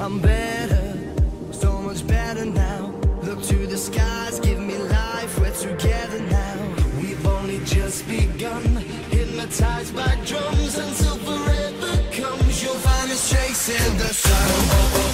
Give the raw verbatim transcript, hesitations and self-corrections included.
I'm better, so much better now. Look to the skies, give me life, we're together now. We've only just begun, hypnotized by drums until forever comes. You'll find us chasing the sun.